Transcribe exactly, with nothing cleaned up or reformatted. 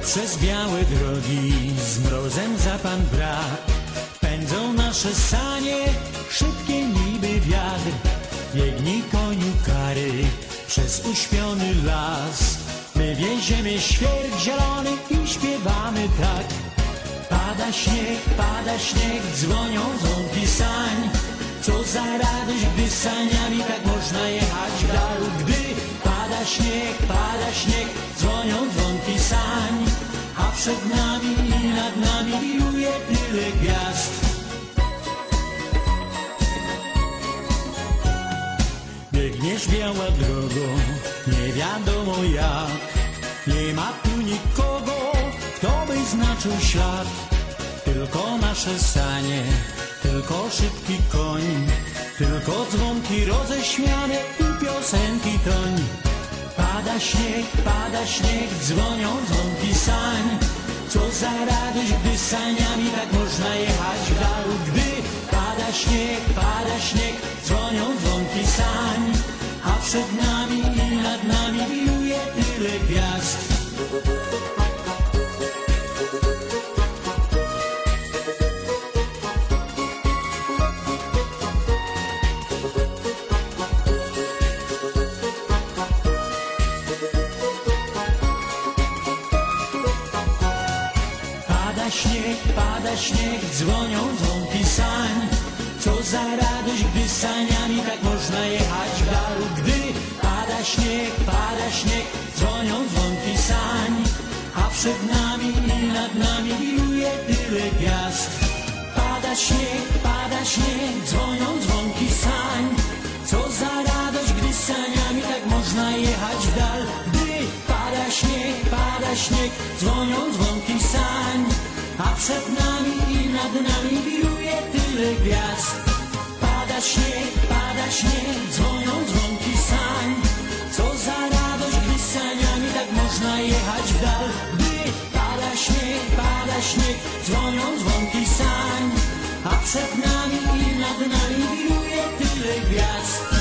Przez białe drogi z mrozem za pan brak pędzą nasze sanie, szybkie niby wiatr. Biegnij koniu kary przez uśpiony las. My wieziemy świerk zielony i śpiewamy tak. Pada śnieg, pada śnieg, dzwonią dzwonki sań. Co za radość, gdy saniami tak można jechać w dal. Gdy pada śnieg, pada śnieg, dzwonią dzwonki sań. A przed nami i nad nami wiruje tyle gwiazd. Biegniesz biała drogą, nie wiadomo jak. Nie ma tu nikogo, kto by znaczył ślad. Tylko nasze sanie, tylko szybki koń, tylko dzwonki roześmiane i piosenki toń. Pada śnieg, pada śnieg, dzwonią dzwonki sań. Co za radość, gdy saniami tak można jechać w dal. Gdy pada śnieg, pada śnieg, dzwonią dzwonki sań. A przed nami i nad nami wiruje tyle gwiazd. Pada śnieg, pada śnieg, dzwonią dzwonki sań. Co za radość, gdy saniami tak można jechać w dal. Gdy pada śnieg, pada śnieg, dzwonią dzwonki sań. A przed nami i nad nami wiruje tyle gwiazd. Pada śnieg, pada śnieg, dzwonią dzwonki sań. Co za radość, gdy saniami tak można jechać w dal. Gdy pada śnieg, pada śnieg, dzwonią dzwonki sań. A przed nami i nad nami wiruje tyle gwiazd. Pada śnieg, pada śnieg, dzwonią dzwonki sań. Co za radość, gdy saniami tak można jechać w dal. Gdy pada śnieg, pada śnieg, dzwonią dzwonki sań. A przed nami i nad nami wiruje tyle gwiazd.